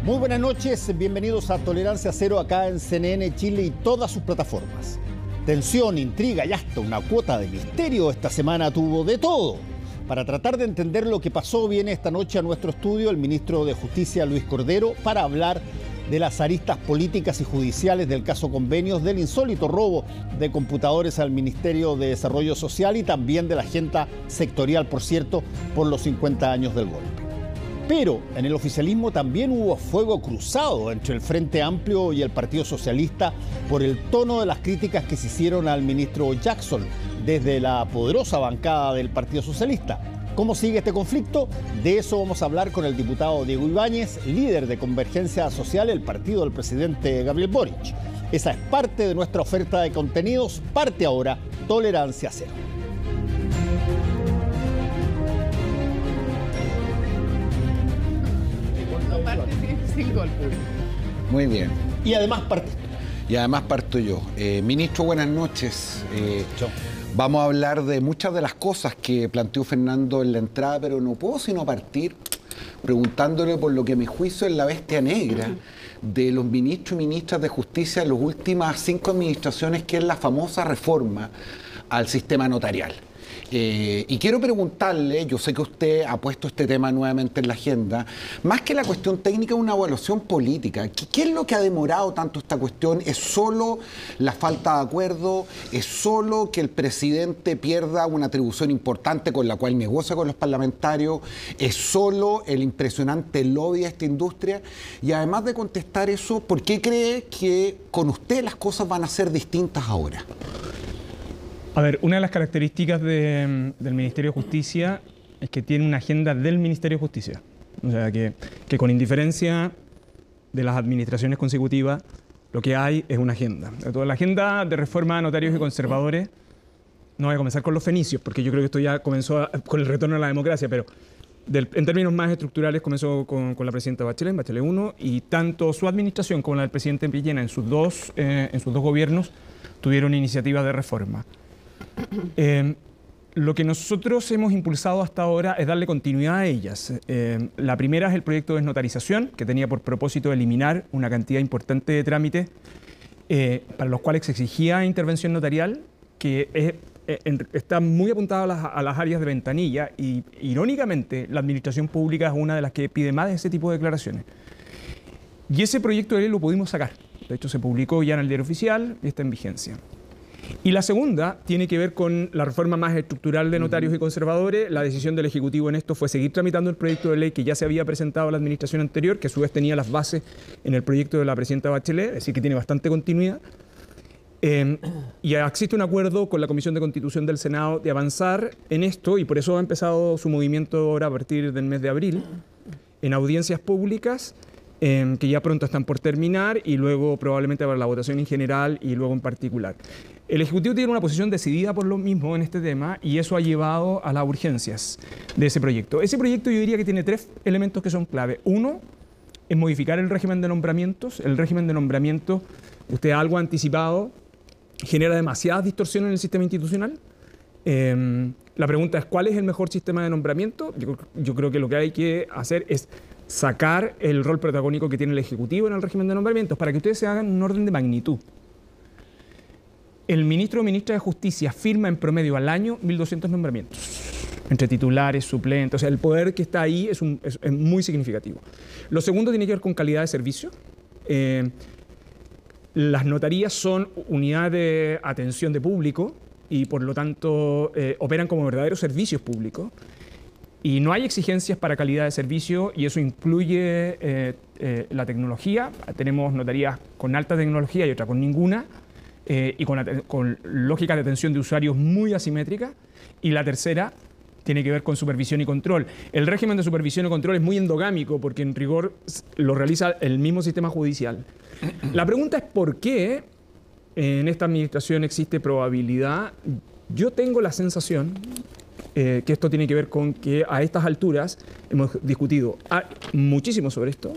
Muy buenas noches, bienvenidos a Tolerancia Cero acá en CNN Chile y todas sus plataformas. Tensión, intriga y hasta una cuota de misterio esta semana tuvo de todo. Para tratar de entender lo que pasó, viene esta noche a nuestro estudio el ministro de Justicia, Luis Cordero, para hablar de las aristas políticas y judiciales del caso Convenios, del insólito robo de computadores al Ministerio de Desarrollo Social y también de la agenda sectorial, por cierto, por los 50 años del golpe. Pero en el oficialismo también hubo fuego cruzado entre el Frente Amplio y el Partido Socialista por el tono de las críticas que se hicieron al ministro Jackson desde la poderosa bancada del Partido Socialista. ¿Cómo sigue este conflicto? De eso vamos a hablar con el diputado Diego Ibáñez, líder de Convergencia Social, el partido del presidente Gabriel Boric. Esa es parte de nuestra oferta de contenidos. Parte ahora Tolerancia Cero. Muy bien. Y además parto yo. Ministro, buenas noches. Vamos a hablar de muchas de las cosas que planteó Fernando en la entrada, pero no puedo sino partir preguntándole por lo que a mi juicio es la bestia negra de los ministros y ministras de justicia en las últimas 5 administraciones, que es la famosa reforma al sistema notarial. Y quiero preguntarle, yo sé que usted ha puesto este tema nuevamente en la agenda, más que la cuestión técnica, una evaluación política. ¿Qué es lo que ha demorado tanto esta cuestión? ¿Es solo la falta de acuerdo? ¿Es solo que el presidente pierda una atribución importante con la cual negocia con los parlamentarios? ¿Es solo el impresionante lobby de esta industria? Y además de contestar eso, ¿por qué cree que con usted las cosas van a ser distintas ahora? A ver, una de las características del Ministerio de Justicia es que tiene una agenda del Ministerio de Justicia. O sea, que con indiferencia de las administraciones consecutivas, lo que hay es una agenda. La agenda de reforma a notarios y conservadores, no voy a comenzar con los fenicios, porque yo creo que esto ya comenzó con el retorno a la democracia, pero en términos más estructurales comenzó con la presidenta Bachelet, Bachelet 1, y tanto su administración como la del presidente Piñera en sus dos gobiernos tuvieron iniciativas de reforma. Lo que nosotros hemos impulsado hasta ahora es darle continuidad a ellas. La primera es el proyecto de desnotarización, que tenía por propósito eliminar una cantidad importante de trámites para los cuales se exigía intervención notarial, que está muy apuntada a las áreas de ventanilla y, irónicamente, la administración pública es una de las que pide más de ese tipo de declaraciones. Y ese proyecto de ley lo pudimos sacar. De hecho, se publicó ya en el Diario Oficial y está en vigencia. Y la segunda tiene que ver con la reforma más estructural de notarios y conservadores. La decisión del Ejecutivo en esto fue seguir tramitando el proyecto de ley que ya se había presentado a la administración anterior, que a su vez tenía las bases en el proyecto de la presidenta Bachelet, es decir, que tiene bastante continuidad. Y existe un acuerdo con la Comisión de Constitución del Senado de avanzar en esto, y por eso ha empezado su movimiento ahora a partir del mes de abril, en audiencias públicas, que ya pronto están por terminar, y luego probablemente para la votación en general y luego en particular. El Ejecutivo tiene una posición decidida por lo mismo en este tema, y eso ha llevado a las urgencias de ese proyecto. Ese proyecto yo diría que tiene 3 elementos que son clave. Uno es modificar el régimen de nombramientos. El régimen de nombramientos, usted algo ha anticipado, genera demasiadas distorsiones en el sistema institucional. La pregunta es, ¿cuál es el mejor sistema de nombramiento? Yo creo que lo que hay que hacer es sacar el rol protagónico que tiene el Ejecutivo en el régimen de nombramientos, para que ustedes se hagan un orden de magnitud. El ministro o ministra de Justicia firma en promedio al año 1.200 nombramientos, entre titulares, suplentes. O sea, el poder que está ahí es muy significativo. Lo segundo tiene que ver con calidad de servicio. Las notarías son unidades de atención de público y, por lo tanto, operan como verdaderos servicios públicos. Y no hay exigencias para calidad de servicio, y eso incluye la tecnología. Tenemos notarías con alta tecnología y otras con ninguna. Y con lógicas de atención de usuarios muy asimétricas. Y la tercera tiene que ver con supervisión y control. El régimen de supervisión y control es muy endogámico, porque en rigor lo realiza el mismo sistema judicial. La pregunta es ¿por qué en esta administración existe probabilidad? Yo tengo la sensación que esto tiene que ver con que a estas alturas hemos discutido muchísimo sobre esto.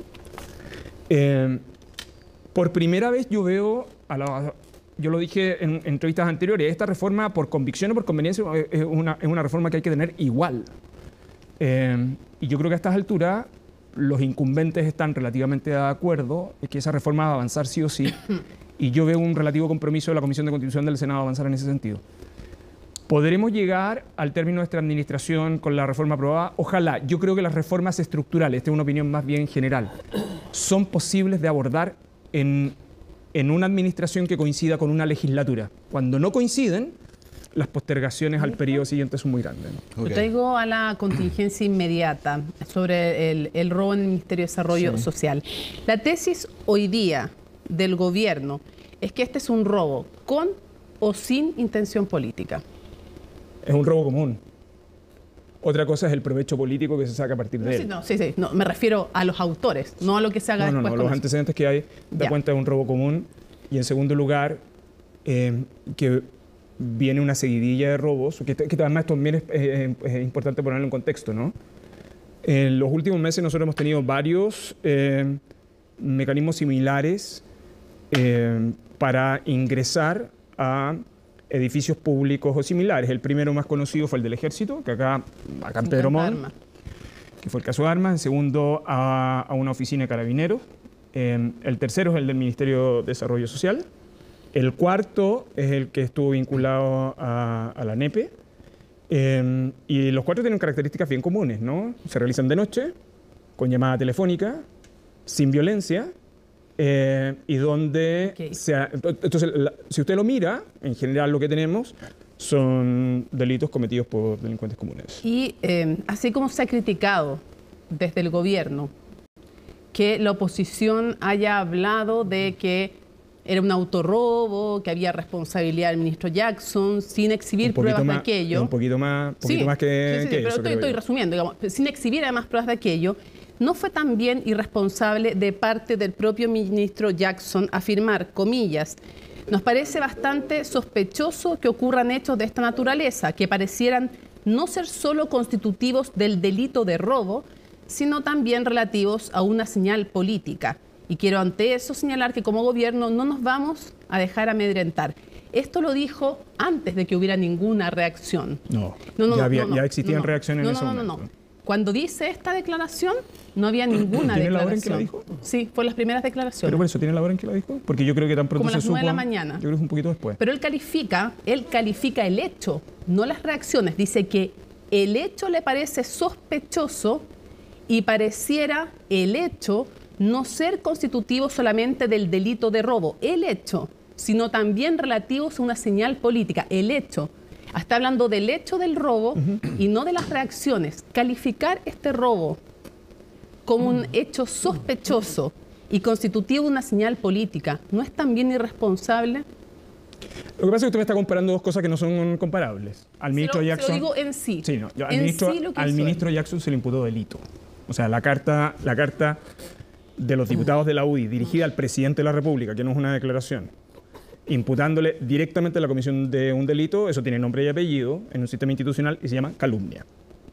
Por primera vez yo veo yo lo dije en entrevistas anteriores, esta reforma por convicción o por conveniencia es una reforma que hay que tener igual. Y yo creo que a estas alturas los incumbentes están relativamente de acuerdo en que esa reforma va a avanzar sí o sí, y yo veo un relativo compromiso de la Comisión de Constitución del Senado a avanzar en ese sentido. ¿Podremos llegar al término de esta administración con la reforma aprobada? Ojalá. Yo creo que las reformas estructurales, esta es una opinión más bien general, son posibles de abordar en una administración que coincida con una legislatura. Cuando no coinciden, las postergaciones al periodo siguiente son muy grandes, ¿no? Yo traigo a la contingencia inmediata sobre el robo en el Ministerio de Desarrollo Social. La tesis hoy día del gobierno es que este es un robo con o sin intención política. Es un robo común. Otra cosa es el provecho político que se saca a partir de él. No, me refiero a los autores, no a lo que se haga después. Los antecedentes que hay da cuenta de un robo común. Y en segundo lugar, que viene una seguidilla de robos, que además también es importante ponerlo en contexto, ¿no? En los últimos meses nosotros hemos tenido varios mecanismos similares para ingresar a edificios públicos o similares. El primero más conocido fue el del Ejército, que acá en Pedro Montt, que fue el caso de armas. El segundo a una oficina de carabineros. El tercero es el del Ministerio de Desarrollo Social. El cuarto es el que estuvo vinculado a la NEPE. Y los cuatro tienen características bien comunes, ¿no? Se realizan de noche, con llamada telefónica, sin violencia, y donde... Entonces, si usted lo mira, en general lo que tenemos son delitos cometidos por delincuentes comunes. Y así como se ha criticado desde el gobierno que la oposición haya hablado de que era un autorrobo, que había responsabilidad del ministro Jackson, sin exhibir pruebas de aquello. Un poquito más que pero eso. Estoy resumiendo, digamos, sin exhibir además pruebas de aquello. ¿No fue también irresponsable de parte del propio ministro Jackson afirmar, comillas, nos parece bastante sospechoso que ocurran hechos de esta naturaleza, que parecieran no ser solo constitutivos del delito de robo, sino también relativos a una señal política? Y quiero ante eso señalar que como gobierno no nos vamos a dejar amedrentar. Esto lo dijo antes de que hubiera ninguna reacción. Ya existían reacciones en ese momento. No. Cuando dice esta declaración, no había ninguna declaración. ¿Tiene la hora en que la dijo? Sí, fue las primeras declaraciones. ¿Pero por eso tiene la hora en que la dijo? Porque yo creo que tan pronto como se supo... Como a las 9 de la mañana. Yo creo que es un poquito después. Pero él califica el hecho, no las reacciones. Dice que el hecho le parece sospechoso y pareciera el hecho no ser constitutivo solamente del delito de robo, el hecho, sino también relativos a una señal política, el hecho. Está hablando del hecho del robo y no de las reacciones. Calificar este robo como un hecho sospechoso y constitutivo de una señal política, ¿no es también irresponsable? Lo que pasa es que usted me está comparando dos cosas que no son comparables. Al ministro Jackson... Se lo digo en sí. Sí, no, al ministro Jackson se le imputó delito. O sea, la carta de los diputados de la UDI dirigida al presidente de la República, que no es una declaración, imputándole directamente a la comisión de un delito, eso tiene nombre y apellido en un sistema institucional y se llama calumnia.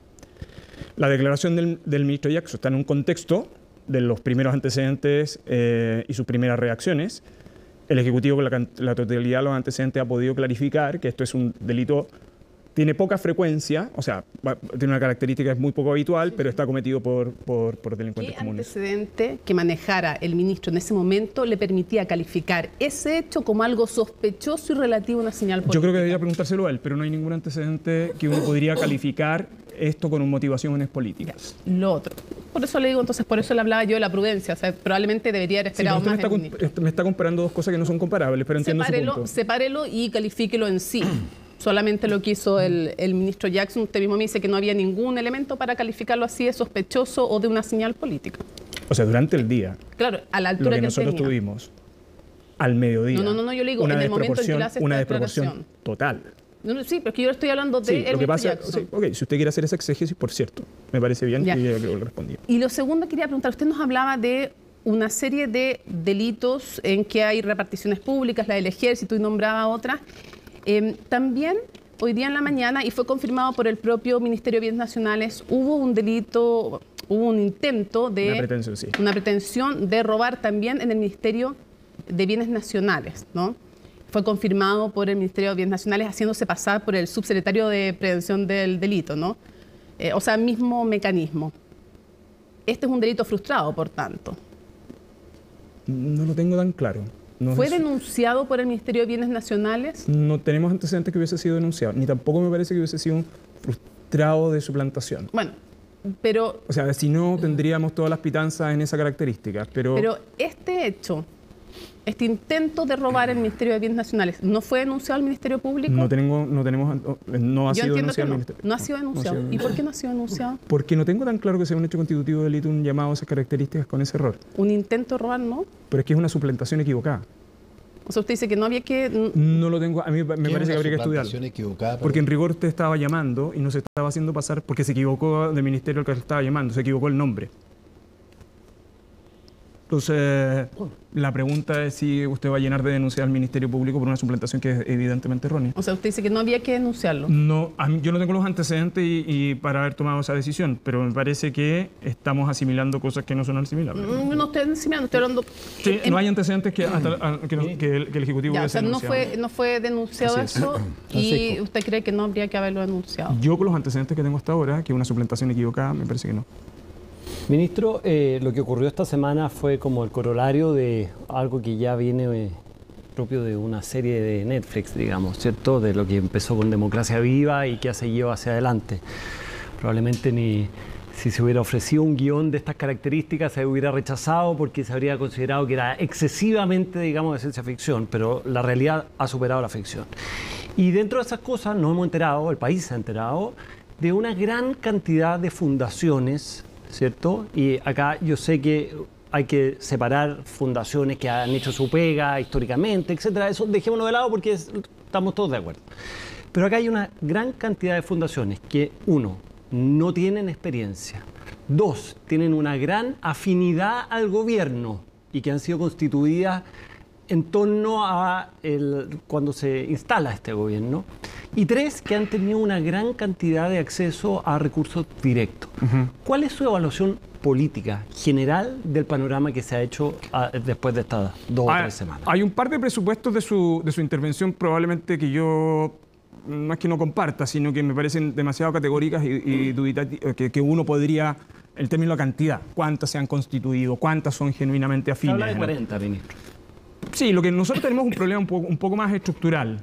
La declaración del ministro Jackson está en un contexto de los primeros antecedentes y sus primeras reacciones. El Ejecutivo, con la totalidad de los antecedentes, ha podido clarificar que esto es un delito, tiene poca frecuencia, o sea, tiene una característica, es muy poco habitual, pero está cometido por delincuentes comunes. ¿Qué antecedente que manejara el ministro en ese momento le permitía calificar ese hecho como algo sospechoso y relativo a una señal política? Yo creo que debería preguntárselo a él, pero no hay ningún antecedente que uno podría calificar esto con motivaciones políticas. Lo otro. Por eso le digo, entonces, por eso le hablaba yo de la prudencia. O sea, probablemente debería haber esperado más del ministro. Me está comparando dos cosas que no son comparables, pero entiendo su punto. Sepárelo y califíquelo en sí. Solamente lo que hizo el ministro Jackson. Usted mismo me dice que no había ningún elemento para calificarlo así de sospechoso o de una señal política. O sea, durante el día. Claro, a la altura que nosotros tuvimos al mediodía. No, yo le digo, en el momento en que le hace una desproporción total. Sí, pero es que yo le estoy hablando de lo que pasa, si usted quiere hacer esa exégesis, por cierto, me parece bien y yo creo que lo respondí. Y lo segundo que quería preguntar, usted nos hablaba de una serie de delitos en que hay reparticiones públicas, la del ejército y nombraba otras. También hoy día en la mañana, y fue confirmado por el propio Ministerio de Bienes Nacionales, hubo un delito, hubo un intento de... Una pretensión de robar también en el Ministerio de Bienes Nacionales, ¿no? Fue confirmado por el Ministerio de Bienes Nacionales haciéndose pasar por el subsecretario de Prevención del Delito, ¿no? O sea, mismo mecanismo. Este es un delito frustrado, por tanto. No lo tengo tan claro. No ¿Fue es- denunciado por el Ministerio de Bienes Nacionales? No tenemos antecedentes que hubiese sido denunciado, ni tampoco me parece que hubiese sido un frustrado de suplantación. Bueno, pero O sea, si no, tendríamos todas las pitanzas en esa característica, pero este hecho, este intento de robar el Ministerio de Bienes Nacionales, ¿no fue denunciado al Ministerio Público? no ha Yo sido entiendo denunciado que al no. Ministerio. No ha sido denunciado. ¿Y por qué no ha sido denunciado? Porque no tengo tan claro que sea un hecho constitutivo de delito un llamado a esas características con ese error. Un intento de robar, ¿no? Pero es que es una suplantación equivocada. O sea, usted dice que no había que... No lo tengo, a mí me ¿Qué es parece que una habría que estudiarlo. suplantación equivocada? Porque en rigor usted estaba llamando y no se estaba haciendo pasar porque se equivocó del ministerio al que estaba llamando, se equivocó el nombre. Entonces, la pregunta es si usted va a llenar de denunciar al Ministerio Público por una suplantación que es evidentemente errónea. O sea, usted dice que no había que denunciarlo. No, yo no tengo los antecedentes y para haber tomado esa decisión, pero me parece que estamos asimilando cosas que no son asimilables. No estoy enseñando, estoy hablando... Sí, no hay antecedentes que el Ejecutivo Ya, o hubiese sea, denunciado. no fue denunciado Así es. eso y usted cree que no habría que haberlo denunciado. Yo con los antecedentes que tengo hasta ahora, que una suplantación equivocada, me parece que no. Ministro, lo que ocurrió esta semana fue como el corolario de algo que ya viene propio de una serie de Netflix, digamos, ¿cierto? De lo que empezó con Democracia Viva y que ha seguido hacia adelante. Probablemente ni si se hubiera ofrecido un guión de estas características se hubiera rechazado porque se habría considerado que era excesivamente, digamos, de ciencia ficción, pero la realidad ha superado la ficción. Y dentro de esas cosas nos hemos enterado, el país se ha enterado, de una gran cantidad de fundaciones, ¿cierto? Y acá yo sé que hay que separar fundaciones que han hecho su pega históricamente, etcétera. Eso dejémoslo de lado porque estamos todos de acuerdo. Pero acá hay una gran cantidad de fundaciones que, uno, no tienen experiencia. Dos, tienen una gran afinidad al gobierno y que han sido constituidas en torno a cuando se instala este gobierno. Y tres, que han tenido una gran cantidad de acceso a recursos directos. ¿Cuál es su evaluación política general del panorama que se ha hecho después de estas 2 o 3 semanas? Hay un par de presupuestos de su intervención probablemente que yo no es que no comparta, sino que me parecen demasiado categóricas y dubitativas, que uno podría, el término de cantidad, cuántas se han constituido, cuántas son genuinamente afines. Habla de 40, ministro. Sí, lo que nosotros tenemos es un problema un poco más estructural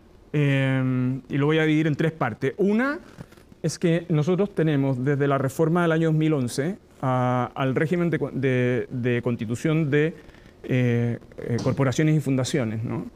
y lo voy a dividir en 3 partes. Una es que nosotros tenemos desde la reforma del año 2011 al régimen de constitución de corporaciones y fundaciones, ¿no?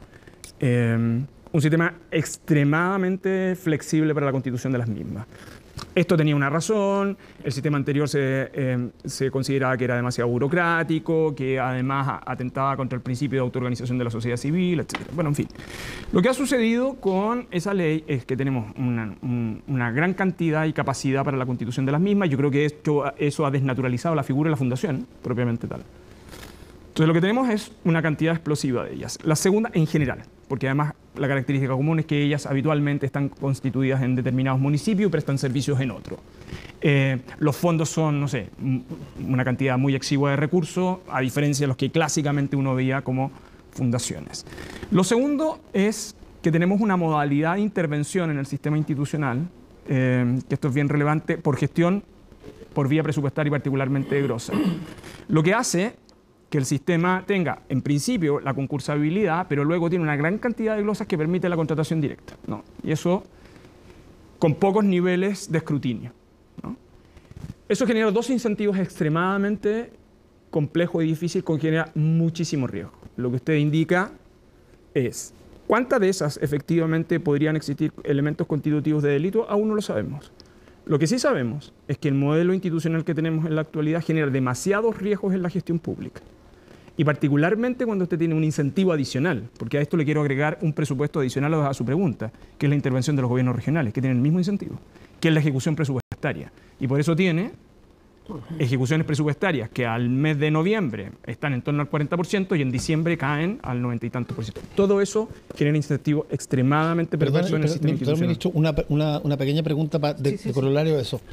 Un sistema extremadamente flexible para la constitución de las mismas. Esto tenía una razón, el sistema anterior se consideraba que era demasiado burocrático, que además atentaba contra el principio de autoorganización de la sociedad civil, etc. Bueno, en fin. Lo que ha sucedido con esa ley es que tenemos una gran cantidad y capacidad para la constitución de las mismas. Yo creo que eso ha desnaturalizado la figura de la fundación, propiamente tal. Entonces lo que tenemos es una cantidad explosiva de ellas. La segunda, en general, porque además la característica común es que ellas habitualmente están constituidas en determinados municipios y prestan servicios en otros. Los fondos son, no sé, una cantidad muy exigua de recursos, a diferencia de los que clásicamente uno veía como fundaciones. Lo segundo es que tenemos una modalidad de intervención en el sistema institucional, que esto es bien relevante, por gestión, por vía presupuestaria y particularmente grosa. Lo que hace que el sistema tenga, en principio, la concursabilidad, pero luego tiene una gran cantidad de glosas que permite la contratación directa, ¿no? Y eso con pocos niveles de escrutinio, ¿no? Eso genera 2 incentivos extremadamente complejos y difíciles que genera muchísimo riesgo. Lo que usted indica es, ¿cuántas de esas efectivamente podrían existir elementos constitutivos de delito? Aún no lo sabemos. Lo que sí sabemos es que el modelo institucional que tenemos en la actualidad genera demasiados riesgos en la gestión pública. Y particularmente cuando usted tiene un incentivo adicional, porque a esto le quiero agregar un presupuesto adicional a su pregunta, que es la intervención de los gobiernos regionales, que tienen el mismo incentivo, que es la ejecución presupuestaria. Y por eso tiene ejecuciones presupuestarias que al mes de noviembre están en torno al 40% y en diciembre caen al 90 y tantos %. Todo eso genera incentivos extremadamente perversos en el sistema institucional. Ministro, una pequeña pregunta de corolario de eso.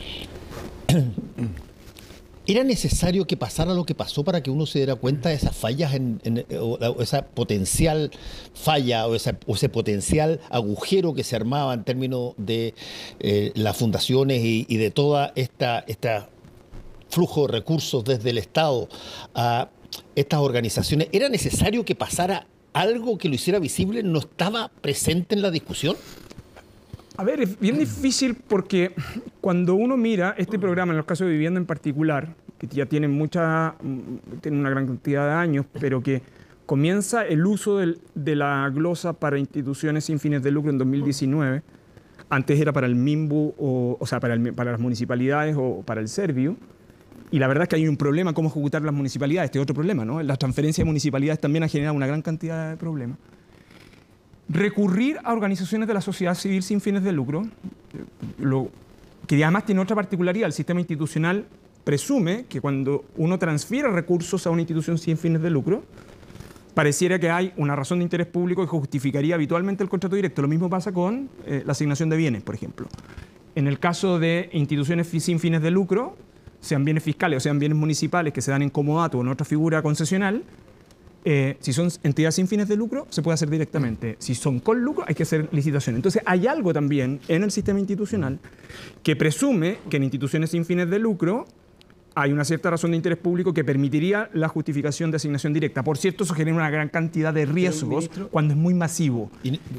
¿Era necesario que pasara lo que pasó para que uno se diera cuenta de esas fallas, o esa potencial falla o ese potencial agujero que se armaba en términos de las fundaciones y de toda esta flujo de recursos desde el Estado a estas organizaciones, ¿era necesario que pasara algo que lo hiciera visible? ¿No estaba presente en la discusión? A ver, es bien difícil porque cuando uno mira este programa, en los casos de vivienda en particular, que ya tiene una gran cantidad de años, pero que comienza el uso de la glosa para instituciones sin fines de lucro en 2019. Antes era para el MIMBU, o sea, para las municipalidades o para el Serviu. Y la verdad es que hay un problema cómo ejecutar las municipalidades. Este es otro problema, ¿no? La transferencia de municipalidades también ha generado una gran cantidad de problemas. Recurrir a organizaciones de la sociedad civil sin fines de lucro, que además tiene otra particularidad. El sistema institucional presume que cuando uno transfiere recursos a una institución sin fines de lucro, pareciera que hay una razón de interés público que justificaría habitualmente el contrato directo. Lo mismo pasa con la asignación de bienes, por ejemplo. En el caso de instituciones sin fines de lucro, sean bienes fiscales o sean bienes municipales que se dan en comodato o en otra figura concesional, si son entidades sin fines de lucro, se puede hacer directamente. Si son con lucro, hay que hacer licitación. Entonces, hay algo también en el sistema institucional que presume que en instituciones sin fines de lucro hay una cierta razón de interés público que permitiría la justificación de asignación directa. Por cierto, eso genera una gran cantidad de riesgos cuando es muy masivo.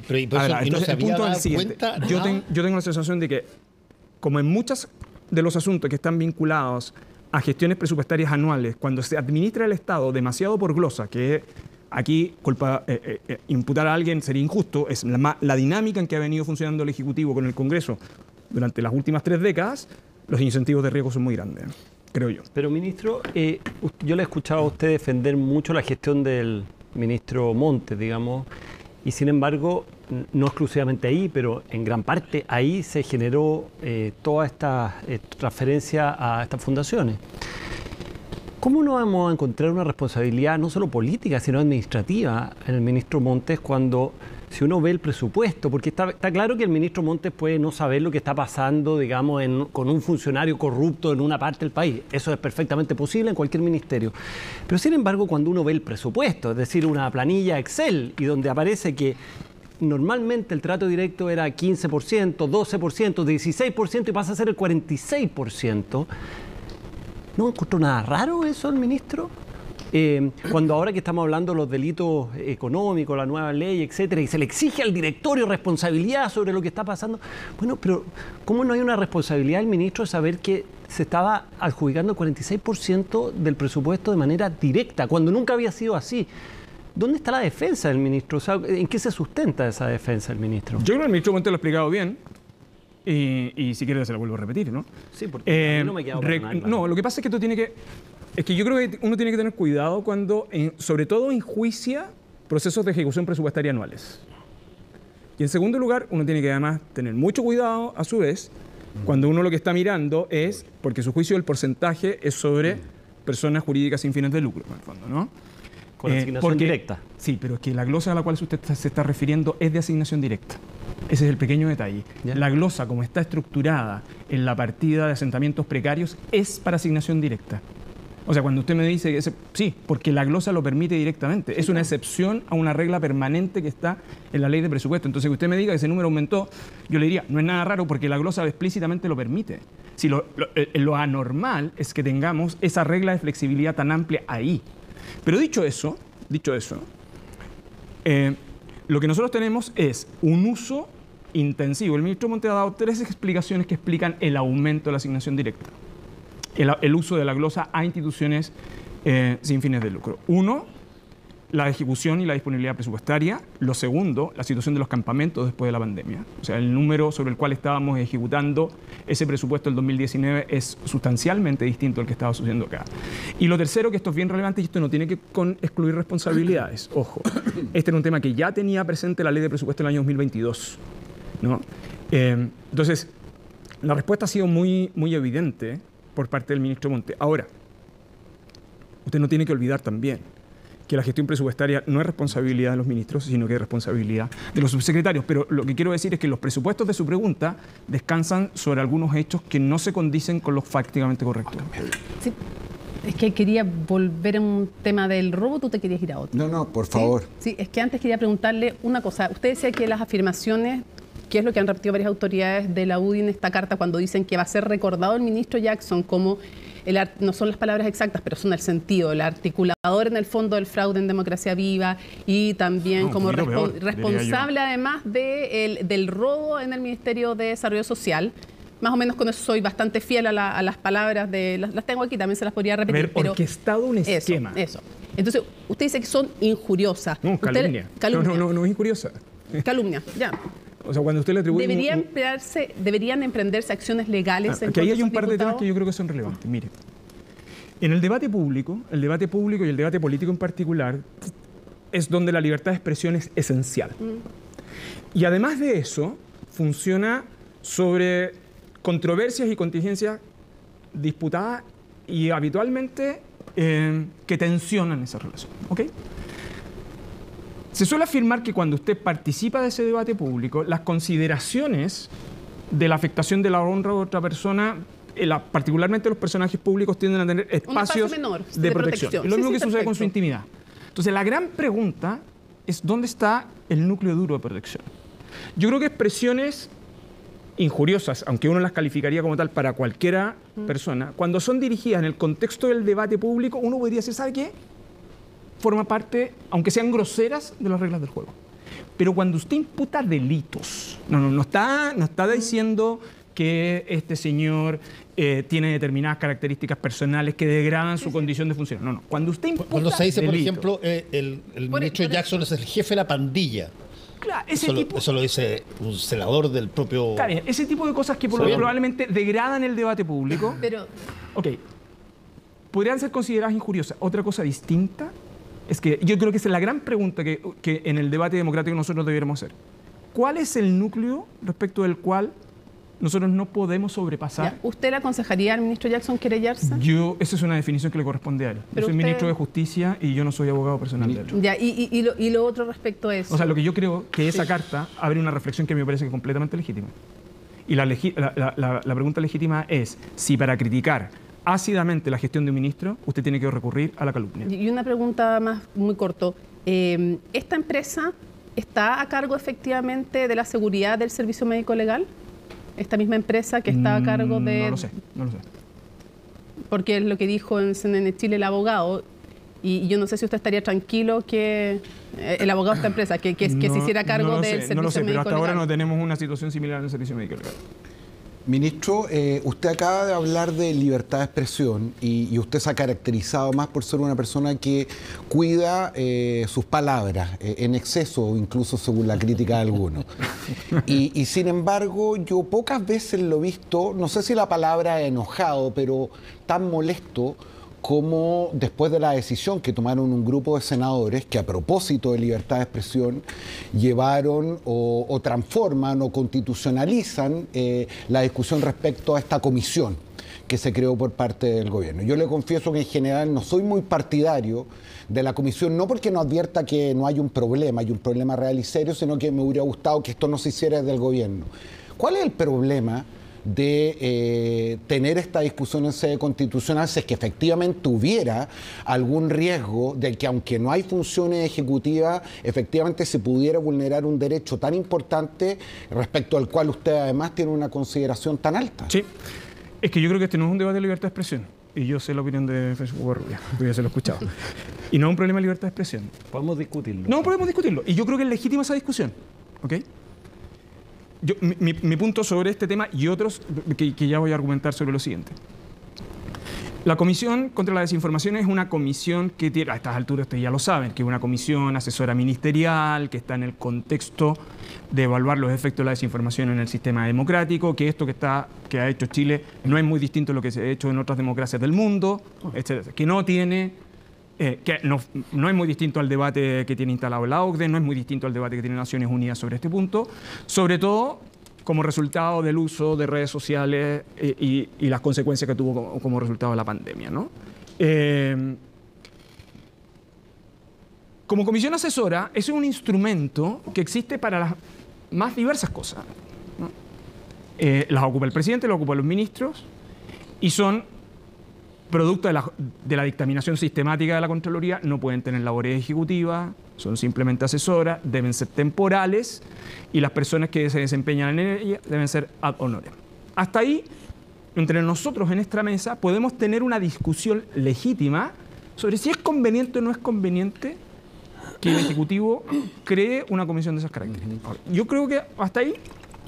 Yo tengo la sensación de que, como en muchos de los asuntos que están vinculados a gestiones presupuestarias anuales, cuando se administra el Estado demasiado por glosa, que aquí imputar a alguien sería injusto, es la dinámica en que ha venido funcionando el Ejecutivo con el Congreso durante las últimas 3 décadas, los incentivos de riesgo son muy grandes, creo yo. Pero, ministro, yo le he escuchado a usted defender mucho la gestión del ministro Montes, digamos, y sin embargo, no exclusivamente ahí, pero en gran parte ahí se generó toda esta transferencia a estas fundaciones. ¿Cómo no vamos a encontrar una responsabilidad no solo política, sino administrativa en el ministro Montes cuando, si uno ve el presupuesto? Porque está claro que el ministro Montes puede no saber lo que está pasando, digamos, con un funcionario corrupto en una parte del país. Eso es perfectamente posible en cualquier ministerio. Pero sin embargo, cuando uno ve el presupuesto, es decir, una planilla Excel, y donde aparece que normalmente el trato directo era 15%, 12%, 16% y pasa a ser el 46%, ¿no encontró nada raro eso el ministro? Cuando ahora que estamos hablando de los delitos económicos, la nueva ley, etcétera, y se le exige al directorio responsabilidad sobre lo que está pasando. Bueno, pero ¿cómo no hay una responsabilidad del ministro de saber que se estaba adjudicando el 46% del presupuesto de manera directa, cuando nunca había sido así? ¿Dónde está la defensa del ministro? O sea, ¿en qué se sustenta esa defensa del ministro? Yo creo que el ministro Montes lo ha explicado bien. Y si quieres se lo vuelvo a repetir, ¿no? Sí, porque a mí no me queda para nada. No, lo que pasa es que es que yo creo que uno tiene que tener cuidado cuando, sobre todo, enjuicia procesos de ejecución presupuestaria anuales. Y en segundo lugar, uno tiene que además tener mucho cuidado, a su vez, cuando uno lo que está mirando es, porque su juicio del porcentaje es sobre personas jurídicas sin fines de lucro, en el fondo, ¿no? Con asignación directa. Sí, pero es que la glosa a la cual usted se está refiriendo es de asignación directa. Ese es el pequeño detalle. ¿Ya? La glosa, como está estructurada en la partida de asentamientos precarios, es para asignación directa. O sea, cuando usted me dice que sí, porque la glosa lo permite directamente. Sí, es una excepción a una regla permanente que está en la ley de presupuesto. Entonces, que usted me diga que ese número aumentó, yo le diría, no es nada raro porque la glosa explícitamente lo permite. Si lo anormal es que tengamos esa regla de flexibilidad tan amplia ahí. Pero dicho eso, lo que nosotros tenemos es un uso intensivo. El ministro Montes ha dado 3 explicaciones que explican el aumento de la asignación directa. El uso de la glosa a instituciones sin fines de lucro. 1, la ejecución y la disponibilidad presupuestaria. Lo segundo, la situación de los campamentos después de la pandemia. O sea, el número sobre el cual estábamos ejecutando ese presupuesto del 2019 es sustancialmente distinto al que estaba sucediendo acá. Y lo tercero, que esto es bien relevante y esto no tiene que excluir responsabilidades. Ojo, este era un tema que ya tenía presente la ley de presupuesto del año 2022, ¿no? Entonces, la respuesta ha sido muy, muy evidente por parte del ministro Montes. Ahora, usted no tiene que olvidar también que la gestión presupuestaria no es responsabilidad de los ministros, sino que es responsabilidad de los subsecretarios. Pero lo que quiero decir es que los presupuestos de su pregunta descansan sobre algunos hechos que no se condicen con los fácticamente correctos. Sí. Es que quería volver a un tema del robo, tú te querías ir a otro. No, por favor. Sí, es que antes quería preguntarle una cosa. Usted decía que las afirmaciones que es lo que han repetido varias autoridades de la UDI en esta carta cuando dicen que va a ser recordado el ministro Jackson como, no son las palabras exactas, pero son el sentido, el articulador en el fondo del fraude en Democracia Viva y también como responsable además del robo en el Ministerio de Desarrollo Social. Más o menos con eso soy bastante fiel a las palabras, las tengo aquí, también se las podría repetir. Pero orquestado un esquema. Eso. Entonces, usted dice que son injuriosas. No, calumnia. No es injuriosa. Calumnia, ya. O sea, cuando usted le atribuye... Deberían emprenderse acciones legales. Que ahí hay un par de temas que yo creo que son relevantes. Mire, en el debate público y el debate político en particular, es donde la libertad de expresión es esencial. Y además de eso, funciona sobre controversias y contingencias disputadas y habitualmente que tensionan esa relación. ¿Ok? Se suele afirmar que cuando usted participa de ese debate público, las consideraciones de la afectación de la honra de otra persona, particularmente los personajes públicos, tienden a tener espacios de protección. Y lo mismo que sucede con su intimidad. Entonces, la gran pregunta es ¿dónde está el núcleo duro de protección? Yo creo que expresiones injuriosas, aunque uno las calificaría como tal para cualquiera persona, cuando son dirigidas en el contexto del debate público, uno podría decir, ¿sabe qué? Forma parte, aunque sean groseras, de las reglas del juego. Pero cuando usted imputa delitos, no está diciendo que este señor tiene determinadas características personales que degradan su condición de funcionario. No. Cuando usted imputa cuando se dice, delitos, por ejemplo, el ministro Jackson es el jefe de la pandilla. Claro, eso lo dice un senador del propio... Claro, ese tipo de cosas que probablemente degradan el debate público. Pero... Ok, podrían ser consideradas injuriosas. Otra cosa distinta es que yo creo que esa es la gran pregunta que en el debate democrático nosotros debiéramos hacer. ¿Cuál es el núcleo respecto del cual nosotros no podemos sobrepasar? Ya, ¿usted le aconsejaría al ministro Jackson querellarse? Esa es una definición que le corresponde a él. Yo soy ministro de Justicia y yo no soy abogado personal de él. Ya, y lo otro respecto a eso. O sea, lo que yo creo que esa carta abre una reflexión que me parece completamente legítima. Y la pregunta legítima es si para criticar ácidamente la gestión de un ministro, usted tiene que recurrir a la calumnia. Y una pregunta más muy corto. ¿Esta empresa está a cargo efectivamente de la seguridad del servicio médico legal? ¿Esta misma empresa que está a cargo de...? No lo sé. Porque es lo que dijo en CNN Chile el abogado. Y yo no sé si usted estaría tranquilo que el abogado de esta empresa, que se hiciera cargo del servicio médico legal. No lo sé, pero hasta ahora no tenemos una situación similar en el servicio médico legal. Ministro, usted acaba de hablar de libertad de expresión y usted se ha caracterizado más por ser una persona que cuida sus palabras en exceso, incluso según la crítica de algunos. Y sin embargo, yo pocas veces lo he visto, no sé si la palabra enojado, pero tan molesto como después de la decisión que tomaron un grupo de senadores que a propósito de libertad de expresión llevaron o transforman o constitucionalizan la discusión respecto a esta comisión que se creó por parte del gobierno. Yo le confieso que en general no soy muy partidario de la comisión, no porque no advierta que no hay un problema real y serio, sino que me hubiera gustado que esto no se hiciera desde el gobierno. ¿Cuál es el problema de tener esta discusión en sede constitucional si es que efectivamente hubiera algún riesgo de que, aunque no hay funciones ejecutivas, efectivamente se pudiera vulnerar un derecho tan importante respecto al cual usted además tiene una consideración tan alta? Sí, es que yo creo que este no es un debate de libertad de expresión. Y yo sé la opinión de Facebook Rubia, yo ya se lo he escuchado. Y no es un problema de libertad de expresión. Podemos discutirlo. No, podemos discutirlo. Y yo creo que es legítima esa discusión. ¿Ok? Mi punto sobre este tema y otros que ya voy a argumentar sobre lo siguiente. La Comisión contra la Desinformación es una comisión que tiene, a estas alturas ustedes ya lo saben, que es una comisión asesora ministerial, que está en el contexto de evaluar los efectos de la desinformación en el sistema democrático, que esto que ha hecho Chile no es muy distinto a lo que se ha hecho en otras democracias del mundo, etcétera, que no tiene... que no es muy distinto al debate que tiene instalado la OCDE, no es muy distinto al debate que tiene Naciones Unidas sobre este punto, sobre todo como resultado del uso de redes sociales y las consecuencias que tuvo como resultado de la pandemia, ¿no? Como comisión asesora, es un instrumento que existe para las más diversas cosas, ¿no? Las ocupa el presidente, las ocupan los ministros y son producto de la dictaminación sistemática de la Contraloría, no pueden tener labores ejecutivas, son simplemente asesoras, deben ser temporales y las personas que se desempeñan en ella deben ser ad honorem. Hasta ahí, entre nosotros en esta mesa, podemos tener una discusión legítima sobre si es conveniente o no es conveniente que el Ejecutivo cree una comisión de esas características. Ahora, yo creo que hasta ahí.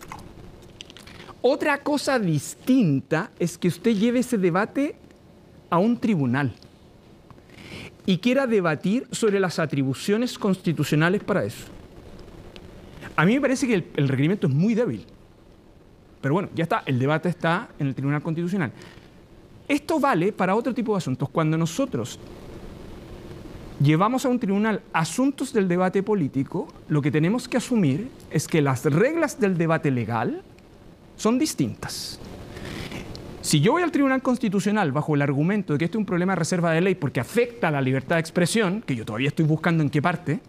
Otra cosa distinta es que usted lleve ese debate a un tribunal y quiera debatir sobre las atribuciones constitucionales para eso. A mí me parece que el requerimiento es muy débil. Pero bueno, ya está, el debate está en el Tribunal Constitucional. Esto vale para otro tipo de asuntos. Cuando nosotros llevamos a un tribunal asuntos del debate político, lo que tenemos que asumir es que las reglas del debate legal son distintas. Si yo voy al Tribunal Constitucional bajo el argumento de que este es un problema de reserva de ley porque afecta a la libertad de expresión, que yo todavía estoy buscando en qué parte,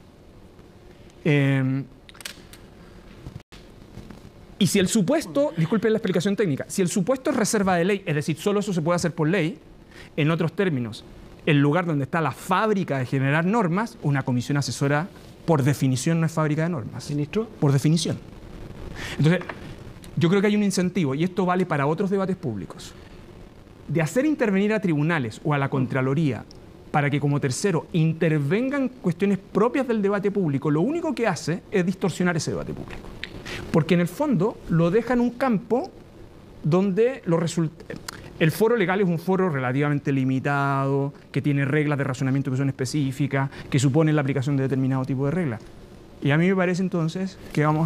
y si el supuesto, disculpen la explicación técnica, si el supuesto es reserva de ley, es decir, solo eso se puede hacer por ley, en otros términos, el lugar donde está la fábrica de generar normas, una comisión asesora, por definición, no es fábrica de normas. ¿Ministro? Por definición. Entonces, yo creo que hay un incentivo, y esto vale para otros debates públicos, de hacer intervenir a tribunales o a la Contraloría para que, como tercero, intervengan cuestiones propias del debate público. Lo único que hace es distorsionar ese debate público. Porque en el fondo lo deja en un campo donde el foro legal es un foro relativamente limitado, que tiene reglas de razonamiento que son específicas, que suponen la aplicación de determinado tipo de reglas. Y a mí me parece entonces que vamos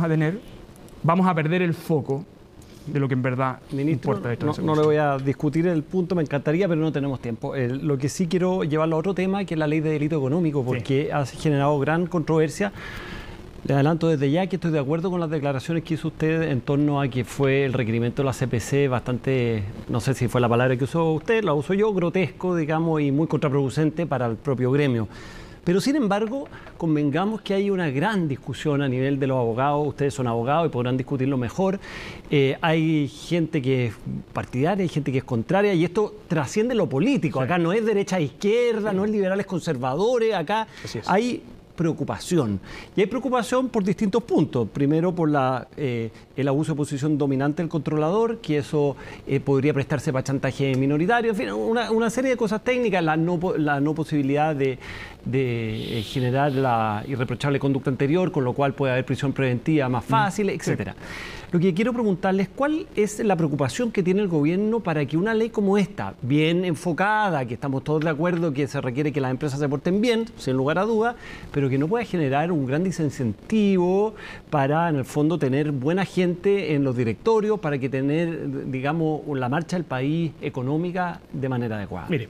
a perder el foco de lo que en verdad Ministro, importa. No le voy a discutir el punto, me encantaría, pero no tenemos tiempo. Lo que sí quiero llevarlo a otro tema, que es la ley de delito económico, porque ha generado gran controversia. Le adelanto desde ya que estoy de acuerdo con las declaraciones que hizo usted en torno a que fue el requerimiento de la CPC bastante, no sé si fue la palabra que usó usted, la uso yo, grotesco, digamos, y muy contraproducente para el propio gremio. Pero sin embargo, convengamos que hay una gran discusión a nivel de los abogados. Ustedes son abogados y podrán discutirlo mejor. Hay gente que es partidaria, hay gente que es contraria, y esto trasciende lo político. Acá no es derecha e izquierda, no es liberales conservadores, acá hay preocupación. Y hay preocupación por distintos puntos. Primero, por el abuso de posición dominante del controlador, que eso podría prestarse para chantaje minoritario, en fin, una serie de cosas técnicas, la no posibilidad de generar la irreprochable conducta anterior, con lo cual puede haber prisión preventiva más fácil, etcétera. Lo que quiero preguntarles, ¿cuál es la preocupación que tiene el gobierno para que una ley como esta, bien enfocada, que estamos todos de acuerdo que se requiere que las empresas se porten bien, sin lugar a duda, pero que no pueda generar un gran desincentivo para, en el fondo, tener buena gente en los directorios, para que tener, digamos, la marcha del país económica de manera adecuada? Mire,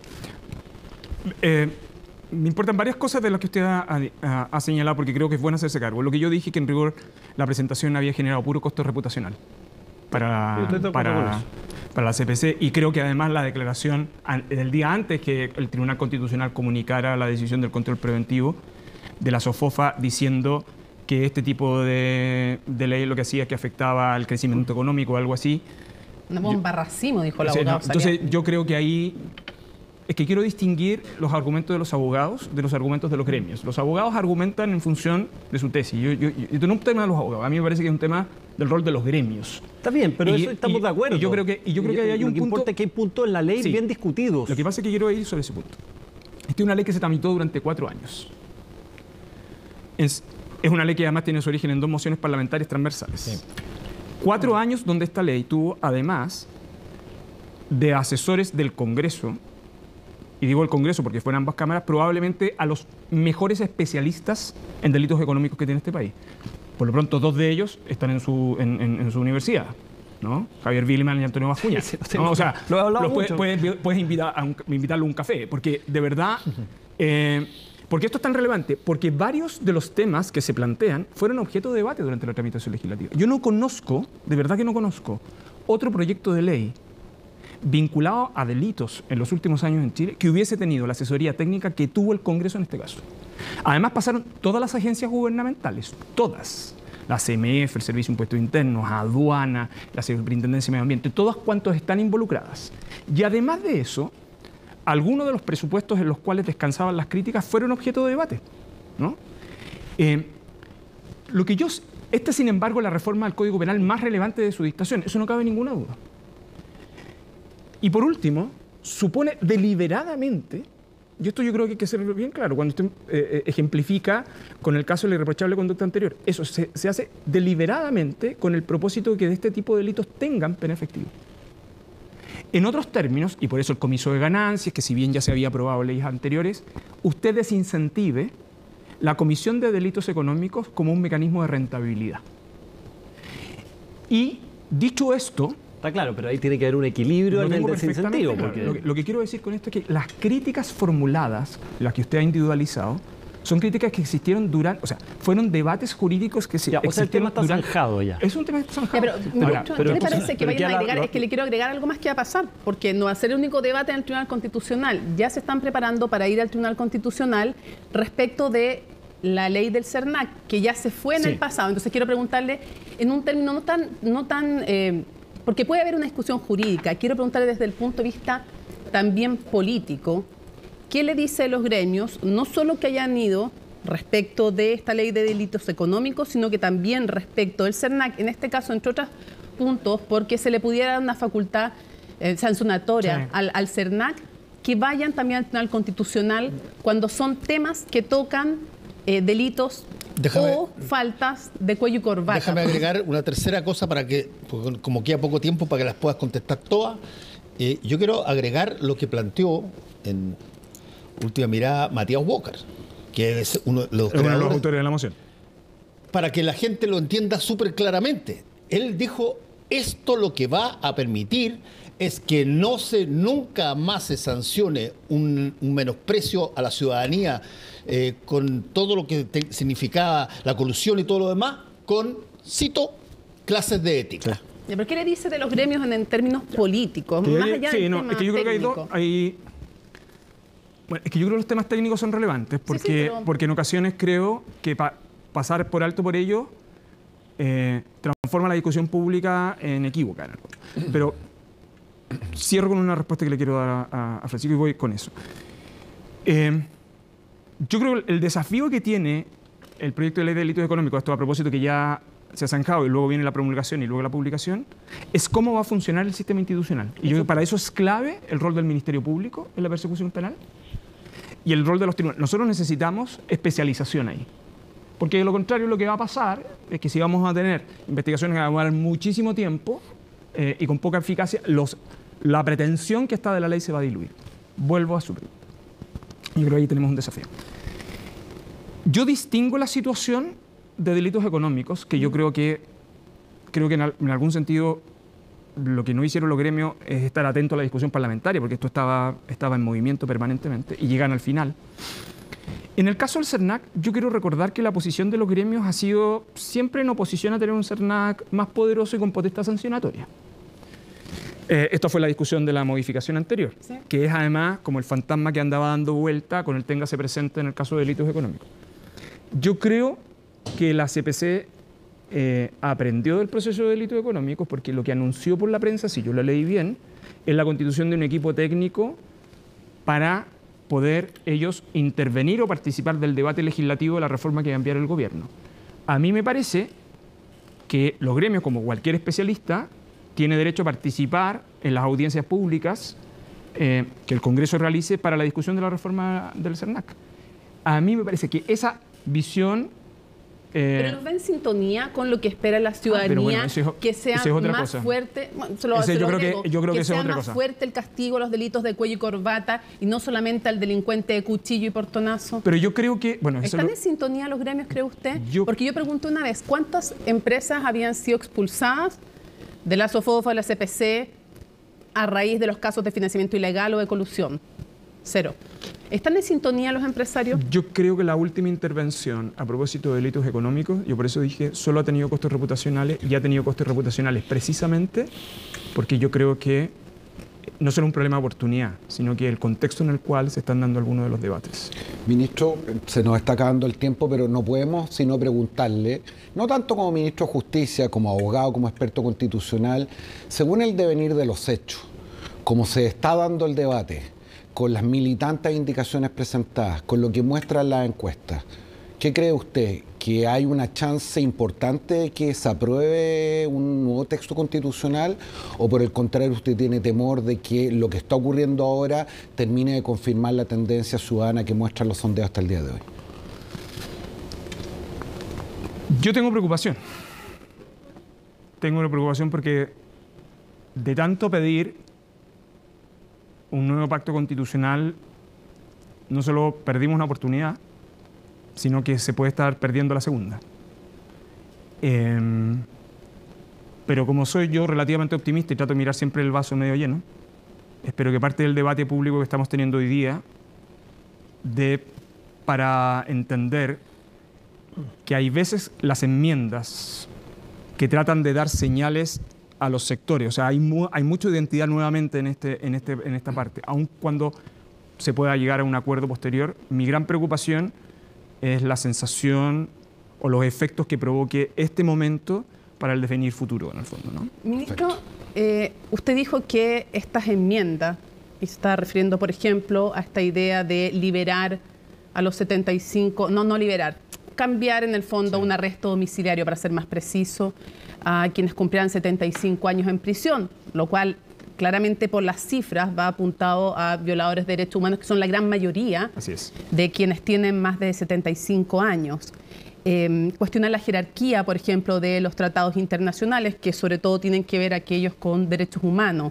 me importan varias cosas de las que usted ha señalado, porque creo que es bueno hacerse cargo. Lo que yo dije, que en rigor la presentación había generado puro costo reputacional para la CPC, y creo que además la declaración del día antes que el Tribunal Constitucional comunicara la decisión del control preventivo de la SOFOFA diciendo que este tipo de ley lo que hacía es que afectaba al crecimiento económico o algo así. Una bomba racimo, dijo el abogado. Entonces yo creo que ahí es que quiero distinguir los argumentos de los abogados de los argumentos de los gremios. Los abogados argumentan en función de su tesis. Esto no es un tema de los abogados. A mí me parece que es un tema del rol de los gremios. Está bien, pero eso estamos de acuerdo. Y yo creo que hay un punto... importa es que hay puntos en la ley bien discutidos. Lo que pasa es que quiero ir sobre ese punto. Esta es una ley que se tramitó durante 4 años. Es una ley que además tiene su origen en 2 mociones parlamentarias transversales. Sí. 4 años donde esta ley tuvo, además de asesores del Congreso, y digo el Congreso porque fueron ambas cámaras, probablemente a los mejores especialistas en delitos económicos que tiene este país. Por lo pronto, 2 de ellos están en su universidad, ¿no? Javier Wilman y Antonio Bascuña. ¿No? O sea, puedes invitarlo a un café, porque de verdad... ¿Por qué esto es tan relevante? Porque varios de los temas que se plantean fueron objeto de debate durante la tramitación legislativa. Yo no conozco, de verdad que no conozco, otro proyecto de ley vinculado a delitos en los últimos años en Chile que hubiese tenido la asesoría técnica que tuvo el Congreso en este caso. Además pasaron todas las agencias gubernamentales, todas. La CMF, el Servicio de Impuestos Internos, Aduana, la Superintendencia de Medio Ambiente, todas cuantas están involucradas. Y además de eso, algunos de los presupuestos en los cuales descansaban las críticas fueron objeto de debate, ¿no? Esta, sin embargo, es la reforma del Código Penal más relevante de su dictación. Eso no cabe ninguna duda. Y por último, supone deliberadamente, y esto yo creo que hay que ser bien claro, cuando usted ejemplifica con el caso de la irreprochable conducta anterior, eso se hace deliberadamente con el propósito de que de este tipo de delitos tengan pena efectiva. En otros términos, y por eso el comiso de ganancias, que si bien ya se había aprobado en leyes anteriores, usted desincentive la comisión de delitos económicos como un mecanismo de rentabilidad. Y dicho esto... Está claro, pero ahí tiene que haber un equilibrio en el desincentivo. Claro. Lo que quiero decir con esto es que las críticas formuladas, las que usted ha individualizado, son críticas que existieron durante, o sea, fueron debates jurídicos que se ya, o sea, el tema está zanjado ya. Es un tema que está zanjado. ¿Qué le parece que vayan a agregar? Es que le quiero agregar algo más que va a pasar, porque no va a ser el único debate en el Tribunal Constitucional. Ya se están preparando para ir al Tribunal Constitucional respecto de la ley del CERNAC, que ya se fue en el pasado. Entonces quiero preguntarle, en un término no tan porque puede haber una discusión jurídica, quiero preguntarle desde el punto de vista también político, ¿qué le dice a los gremios, no solo que hayan ido respecto de esta ley de delitos económicos, sino que también respecto del CERNAC, en este caso, entre otros puntos, porque se le pudiera dar una facultad sancionatoria al CERNAC, que vayan también al Tribunal Constitucional cuando son temas que tocan delitos o faltas de cuello y corbata? Déjame agregar una tercera cosa para que, como queda poco tiempo, para que las puedas contestar todas. Yo quiero agregar lo que planteó en última mirada Matías Walker, que es uno de los autores de la moción. Para que la gente lo entienda súper claramente. Él dijo, esto lo que va a permitir es que nunca más se sancione un menosprecio a la ciudadanía con todo lo que significaba la colusión y todo lo demás, con, cito, clases de ética. ¿Pero qué le dice de los gremios en términos políticos? Más allá del tema es que yo creo que hay dos... Bueno, es que yo creo que los temas técnicos son relevantes, porque en ocasiones creo que pasar por alto por ello transforma la discusión pública en equívoca. Pero cierro con una respuesta que le quiero dar a Francisco y voy con eso. Yo creo que el desafío que tiene el proyecto de ley de delitos económicos, esto a propósito que ya se ha zanjado y luego viene la promulgación y luego la publicación, es cómo va a funcionar el sistema institucional. Y yo creo que para eso es clave el rol del Ministerio Público en la persecución penal y el rol de los tribunales. Nosotros necesitamos especialización ahí. Porque de lo contrario lo que va a pasar es que si vamos a tener investigaciones que van a durar muchísimo tiempo y con poca eficacia, la pretensión que está de la ley se va a diluir. Vuelvo a su pregunta. Yo creo que ahí tenemos un desafío. Yo distingo la situación de delitos económicos, que yo creo que en algún sentido lo que no hicieron los gremios es estar atento a la discusión parlamentaria, porque esto estaba en movimiento permanentemente y llegan al final. En el caso del CERNAC, yo quiero recordar que la posición de los gremios ha sido siempre en oposición a tener un CERNAC más poderoso y con potestad sancionatoria. Esto fue la discusión de la modificación anterior, que es además como el fantasma que andaba dando vuelta con el téngase presente en el caso de delitos económicos. Yo creo que la CPC aprendió del proceso de delitos económicos porque lo que anunció por la prensa, si yo lo leí bien, es la constitución de un equipo técnico para poder ellos intervenir o participar del debate legislativo de la reforma que va a enviar el gobierno. A mí me parece que los gremios, como cualquier especialista, tiene derecho a participar en las audiencias públicas que el Congreso realice para la discusión de la reforma del CERNAC. A mí me parece que esa visión... pero nos va en sintonía con lo que espera la ciudadanía, que sea más fuerte. Bueno, yo creo que sea más fuerte el castigo a los delitos de cuello y corbata y no solamente al delincuente de cuchillo y portonazo. Pero yo creo que... ¿Están en sintonía los gremios, cree usted? Porque yo pregunto una vez, ¿cuántas empresas habían sido expulsadas de la SOFOFA, de la CPC, a raíz de los casos de financiamiento ilegal o de colusión? 0. ¿Están en sintonía los empresarios? Yo creo que la última intervención a propósito de delitos económicos, yo por eso dije, solo ha tenido costes reputacionales y ha tenido costes reputacionales precisamente porque yo creo que no será un problema de oportunidad, sino que el contexto en el cual se están dando algunos de los debates. Ministro, se nos está acabando el tiempo, pero no podemos sino preguntarle, no tanto como ministro de Justicia, como abogado, como experto constitucional, según el devenir de los hechos, como se está dando el debate, con las militantes indicaciones presentadas, con lo que muestran las encuestas, ¿Qué cree usted? ¿Que hay una chance importante de que se apruebe un nuevo texto constitucional? ¿O por el contrario usted tiene temor de que lo que está ocurriendo ahora termine de confirmar la tendencia ciudadana que muestran los sondeos hasta el día de hoy? Yo tengo preocupación. Tengo una preocupación porque de tanto pedir un nuevo pacto constitucional, no solo perdimos una oportunidad, sino que se puede estar perdiendo la segunda. Pero como soy yo relativamente optimista y trato de mirar siempre el vaso medio lleno, espero que parte del debate público que estamos teniendo hoy día para entender que hay veces las enmiendas que tratan de dar señales a los sectores. O sea, hay mucha identidad nuevamente en esta parte. Aun cuando se pueda llegar a un acuerdo posterior, mi gran preocupación es la sensación o los efectos que provoque este momento para el devenir futuro, en el fondo, ¿no? Ministro, usted dijo que estas enmiendas, y se está refiriendo, por ejemplo, a esta idea de liberar a los 75, no liberar, cambiar en el fondo un arresto domiciliario, para ser más preciso, a quienes cumplieran 75 años en prisión, lo cual claramente por las cifras va apuntado a violadores de derechos humanos, que son la gran mayoría de quienes tienen más de 75 años. Cuestionar la jerarquía, por ejemplo, de los tratados internacionales, que sobre todo tienen que ver aquellos con derechos humanos.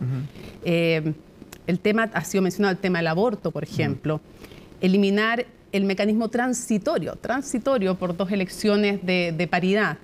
El tema, ha sido mencionado el tema del aborto, por ejemplo. Eliminar el mecanismo transitorio por 2 elecciones de paridad,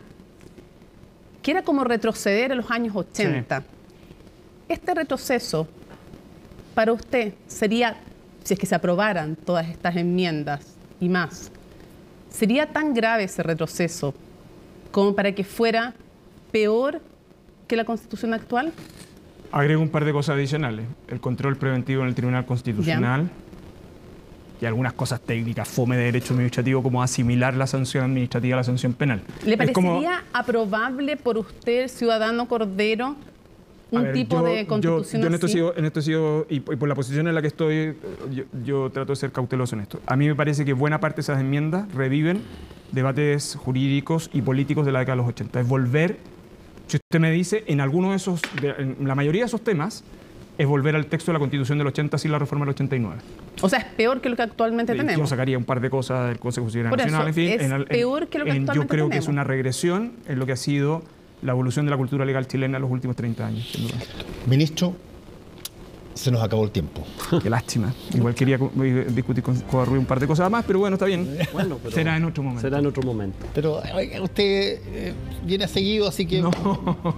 que era como retroceder a los años 80. Sí. Este retroceso, para usted, sería, si es que se aprobaran todas estas enmiendas y más, ¿sería tan grave ese retroceso como para que fuera peor que la Constitución actual? Agrego un par de cosas adicionales. El control preventivo en el Tribunal Constitucional. Bien. Y algunas cosas técnicas, fome de derecho administrativo, como asimilar la sanción administrativa a la sanción penal. ¿Le parecería aprobable por usted, ciudadano Cordero, tipo de constitución así? En esto he sido, y por la posición en la que estoy, yo trato de ser cauteloso en esto. A mí me parece que buena parte de esas enmiendas reviven debates jurídicos y políticos de la década de los 80. Es volver, si usted me dice, en algunos de esos, en la mayoría de esos temas, es volver al texto de la Constitución del 80 sin la reforma del 89. O sea, es peor que lo que actualmente tenemos. Yo sacaría un par de cosas del Consejo Constitucional Nacional. En fin, es peor que lo que actualmente yo creo tenemos. Que es una regresión en lo que ha sido la evolución de la cultura legal chilena en los últimos 30 años. Ministro, se nos acabó el tiempo. Qué lástima. Igual quería discutir con Covarrubias un par de cosas más, pero bueno, está bien. Bueno, pero será en otro momento. Será en otro momento. Pero usted viene seguido, así que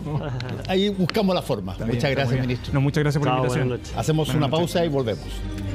ahí buscamos la forma. Muchas gracias, ministro. No, muchas gracias por la invitación. Hacemos una pausa y volvemos.